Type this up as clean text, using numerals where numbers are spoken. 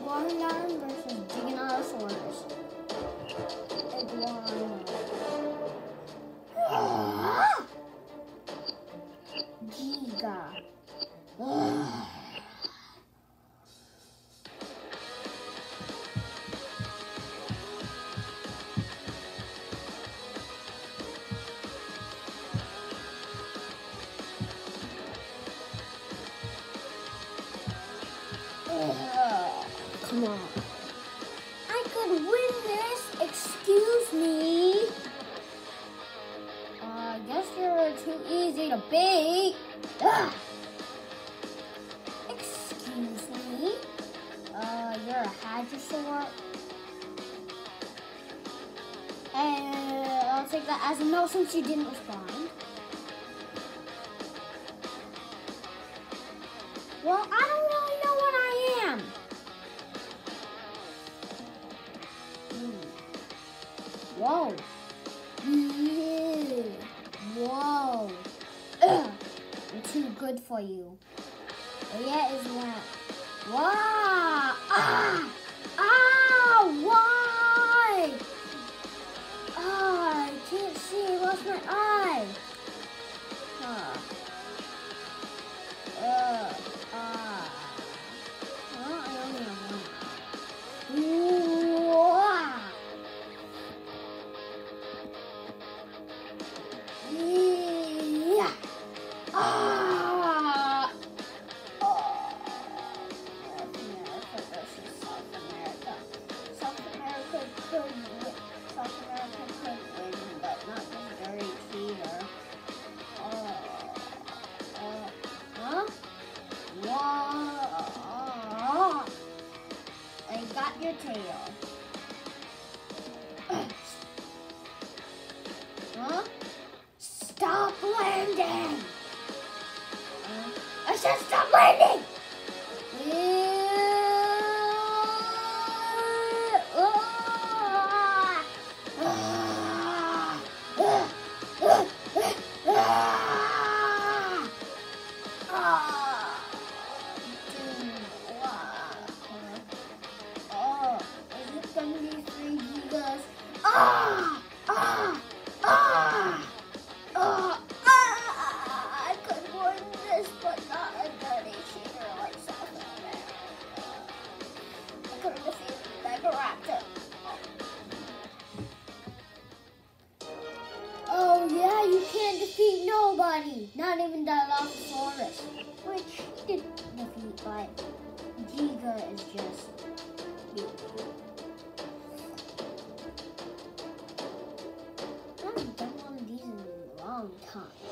Iguana versus Giganotosaurus. Iguana. Giga. Come on. I could win this. Excuse me. I guess you're too easy to beat. Ugh. Excuse me. You're a hadrosaur. And I'll take that as a no since you didn't respond. Well, I don't really know what I am. Whoa. Yeah. Whoa. Ugh. I'm too good for you. Oh, yeah, it's that. Wow. Ah. Ah. Why? Ah, I can't see. I lost my eye. Huh. I only have one. Yeah. North America versus South America. South America could win, but not this dirty cheater. Huh? Whoa! I got your tail. Huh? Stop landing! I said stop landing! I could win this, but not a dirty cheater like South America. I could have defeated Megaraptor. Oh yeah, you can't defeat nobody, not even Dilophosaurus, which he did defeat, but Giga is just beautiful. I haven't done one of these in a long time.